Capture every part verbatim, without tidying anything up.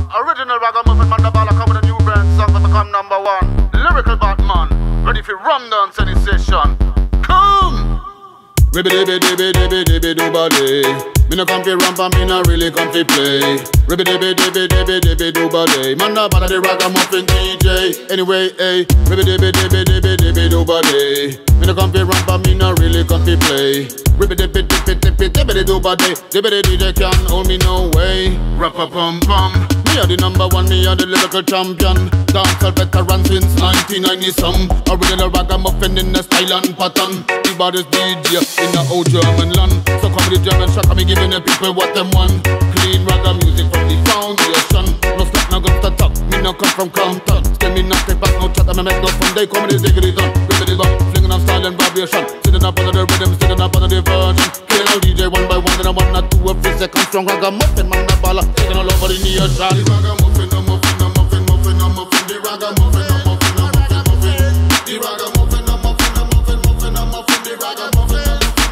Original Raggamuffin, Manda Bala, come with a new brand song to become number one. Lyrical Batman, ready for rum dance any session. Come! Ribby dibby dibby dibby dibby do body. Me no come fi ramp and me no really come fi play. Ribby dibby dibby dibby dibby do body. Manda Bala the Raggamuffin D J. Anyway, hey. Ribby dibby dibby dibby dibby do body. Me no come fi ramp and me no really come fi play. Ribby dibby dibby dibby dibby do body. Dibby the D J can't hold me no way. Rappa pum pum. Me a the number one, me a the lyrical champion. Dancehall veteran since nineteen ninety some. Original Raggamuffin in the style and pattern. The baddest D J in the old German land. So come with the German shock, me giving the people what them want. Clean ragga music from the foundation. No slap, no gun to top, me no come from Compton. Scare me not take back, no chat, I'm a make no fun. They come with the diggity done, ribbity bop, flinging on style and vibration. Sitting up under the rhythm, sitting up under the virgin. Killing all D J one by one, and I one, not two, every second. Strong Raggamuffin, Manda Bala, taking all over the nation. The Raggamuffin, the muffin, the muffin, muffin, the muffin. The Raggamuffin, the muffin, the muffin, muffin. The Raggamuffin, the muffin, the muffin, muffin, the muffin. The Raggamuffin,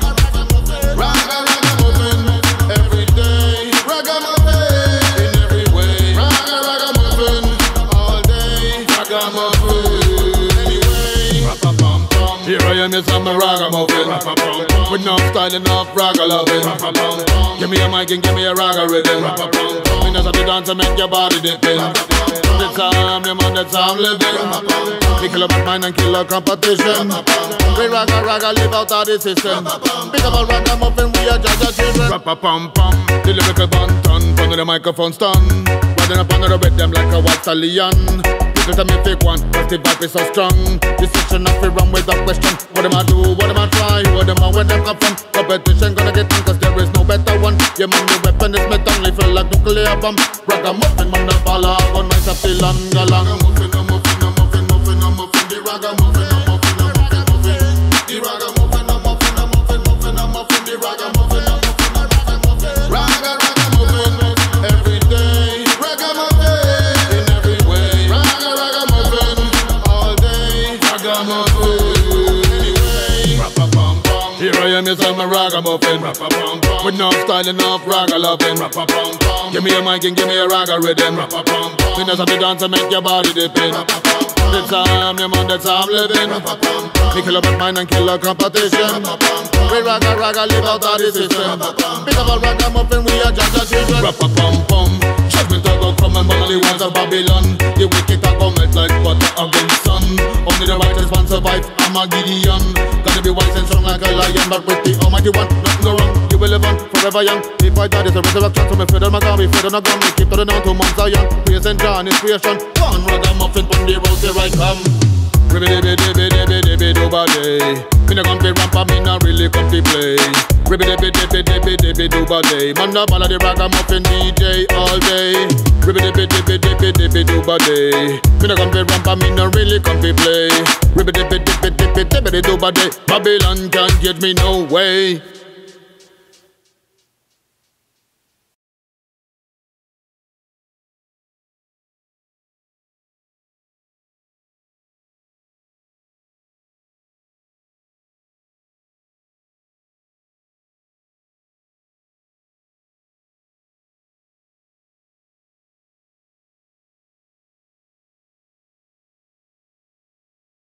Ragga Raggamuffin, every day. Raggamuffin, in every way. Ragga Raggamuffin, all day. Raggamuffin, anyway. Rappa pum pum. Here I am, yes, I'm a Raggamuffin. Rappa pum pum. With enough style, enough ragga loving. Rappa pum pum. Give me a mic and give me a ragga rhythm. Rappa pum pum. Me know how to dance and make your body dipping. The time, the man, that's how I'm living. Me kill a bad mind and kill a competition. We ragga ragga live out of the system. Big up a Raggamuffin, we are judge children. Rappa pum pum. The lyrical banton, under the microphone stand. Riding up under the rhythm like a white stallion. People tell me fake one, cause the vibe is so strong. This section of it run with a question. What am I do, what am I try, what am I, where them come from? Competition gonna get on, cause there is no better one. Yeah man, the weapon is metal, only feel like nuclear bomb. Raggamuffin, Manda Bala, gun myself till long along. Raggamuffin, the muffin, the muffin, muffin, the muffin. The Raggamuffin, the muffin, the muffin, muffin. The Raggamuffin, the muffin, the muffin, muffin, the muffin. The Raggamuffin, the muffin, the muffin, muffin. Ragga Raggamuffin, every day. Raggamuffin, in every way. Ragga Raggamuffin, all day. Raggamuffin, anyway. Rappa pum pum. Here I am, yes, I'm a Raggamuffin. Rappa pum pum. With no style, enough ragga loving. Rappa pum pum. Give me a mic and give me a ragga rhythm. Rappa pum pum. Me know how to dance and make your body dipping. Rappa pum pum. The time, the man, that's how I'm living. Rappa pum pum. Me kill a bad mind and kill a competition. Rappa pum pum. We ragga ragga live out of the system. Rappa pum. Big up a Raggamuffin, we are judge children. Rappa pum pum. Judgment a go come and burn the walls of Babylon. The wicked a go melt like butter against sun. Only the righteous one survive, I'm a Gideon. Gotta be wise and strong like a lion, but with the Almighty One, nothing go wrong. You will live on forever young. If I die, there's a resurrection. So me feed on my God, we feed on a gun. We keep to the down to Mount Zion. Praise and John, inspiration. One Raggamuffin from the road, here I come. Ribby dibby dibby dibby dibby do body. Me no come fi ramp and me no really come fi play. Ribby dibby dibby dibby dibby do body. Manda Bala the Raggamuffin D J all day. Ribby dibby dibby dibby dibby do body. Me no come fi ramp and me no really come fi play. Ribby dibby dibby dibby dibby do body. Babylon can't get me no way.